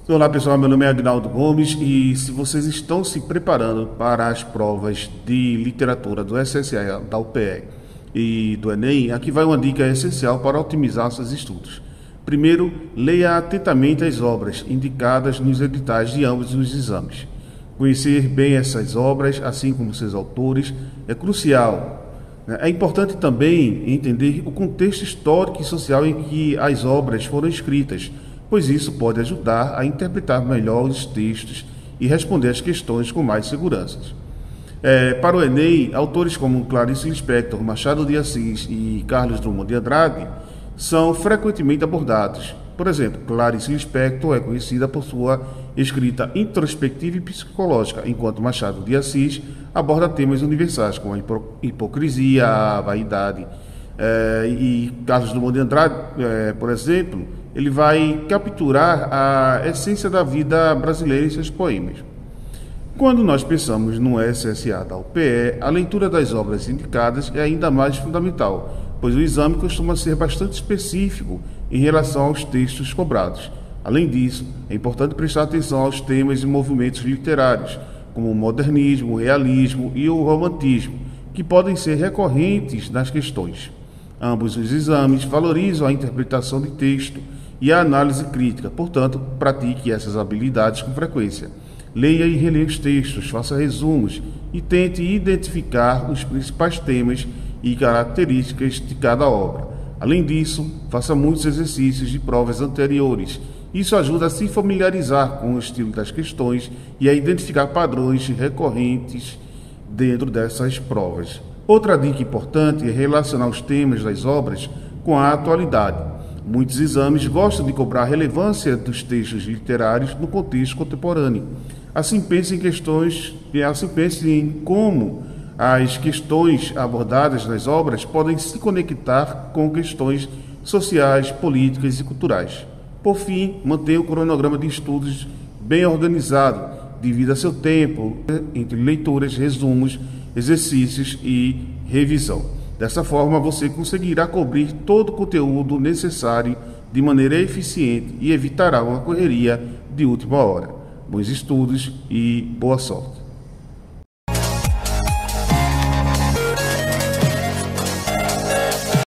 Olá pessoal, meu nome é Agnaldo Gomes e se vocês estão se preparando para as provas de literatura do SSA, da UPE e do Enem, aqui vai uma dica essencial para otimizar seus estudos. Primeiro, leia atentamente as obras indicadas nos editais de ambos os exames. Conhecer bem essas obras, assim como seus autores, é crucial. É importante também entender o contexto histórico e social em que as obras foram escritas, pois isso pode ajudar a interpretar melhor os textos e responder às questões com mais segurança. Para o Enem, autores como Clarice Lispector, Machado de Assis e Carlos Drummond de Andrade são frequentemente abordados. Por exemplo, Clarice Lispector é conhecida por sua escrita introspectiva e psicológica, enquanto Machado de Assis aborda temas universais como a hipocrisia, a vaidade. E Carlos Drummond de Andrade, por exemplo, ele vai capturar a essência da vida brasileira em seus poemas. Quando nós pensamos no SSA da UPE, a leitura das obras indicadas é ainda mais fundamental, pois o exame costuma ser bastante específico em relação aos textos cobrados. Além disso, é importante prestar atenção aos temas e movimentos literários, como o modernismo, o realismo e o romantismo, que podem ser recorrentes nas questões. Ambos os exames valorizam a interpretação de texto e a análise crítica, portanto, pratique essas habilidades com frequência. Leia e releia os textos, faça resumos e tente identificar os principais temas e características de cada obra. Além disso, faça muitos exercícios de provas anteriores. Isso ajuda a se familiarizar com o estilo das questões e a identificar padrões recorrentes dentro dessas provas. Outra dica importante é relacionar os temas das obras com a atualidade. Muitos exames gostam de cobrar a relevância dos textos literários no contexto contemporâneo. Assim pense em como as questões abordadas nas obras podem se conectar com questões sociais, políticas e culturais. Por fim, mantenha o cronograma de estudos bem organizado, divida seu tempo entre leituras, resumos, exercícios e revisão. Dessa forma, você conseguirá cobrir todo o conteúdo necessário de maneira eficiente e evitará uma correria de última hora. Bons estudos e boa sorte!